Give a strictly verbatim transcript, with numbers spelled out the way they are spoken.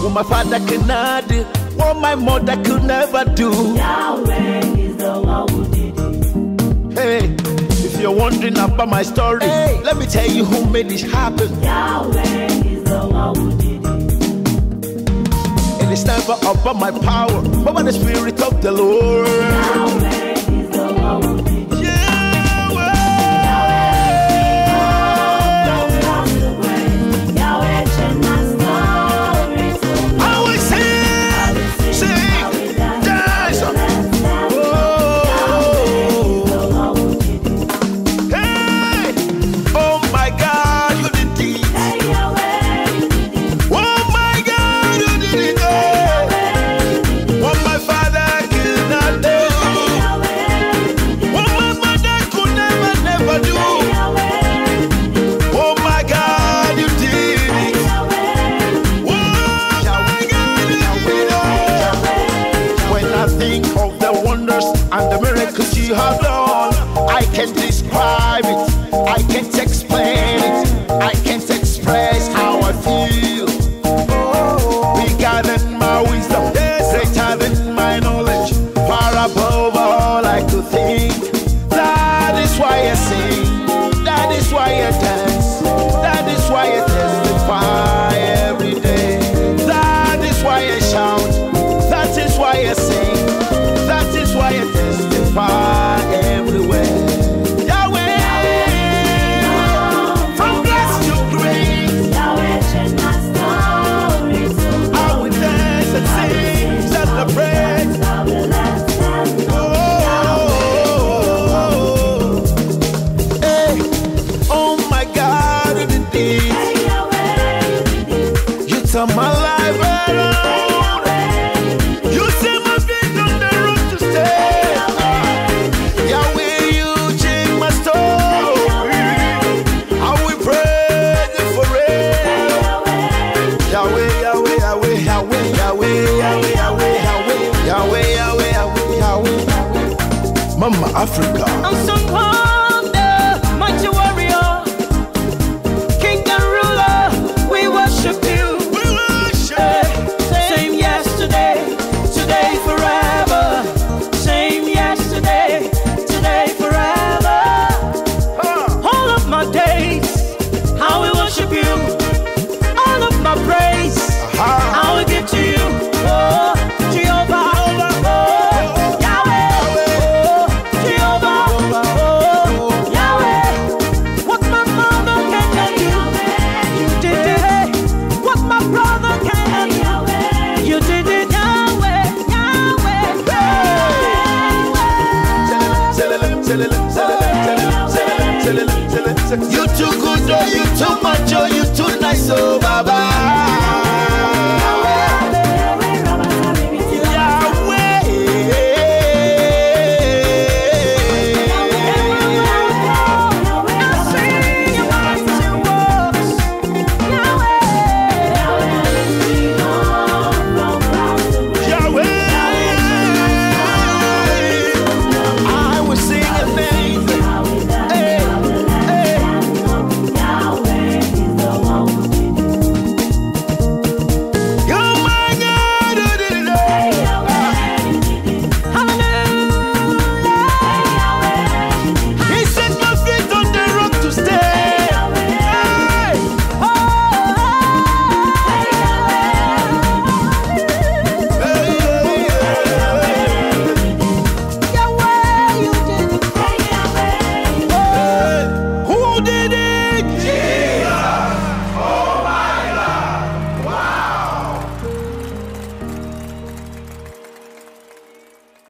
my father cannot do, what my mother could never do. Yahweh is the one who did it. Hey, if you're wondering about my story, hey, let me tell you who made this happen. Yahweh is the one who did it. And it's never about my power, but by the Spirit of the Lord. Yahweh is the one who did it. And the miracles you have done, I can't describe it, I can't explain it, I can't express how I feel. Bigger than my wisdom, greater than my knowledge, far above all I could think. That is why I sing, that is why I dance, that is why I testify every day. That is why I shout, that is why I sing, that is why I testify everywhere. Yahweh, Yahweh, from grace to grace, Yahweh changed my story. I will dance and sing, celebrate. Oh, hey, oh my God, you did it. You turned my life around. You set my feet on the road to stay. Mama Africa. I'm some wonder, mighty warrior, king and ruler. We worship you. We worship. Hey, same yesterday, today, forever. Same yesterday, today, forever. Huh. All of my days, I will worship you. All of my praise, uh-huh, I will give to you. Oh, Jehovah. You too good, oh, you too much, oh, you too nice, oh, Baba.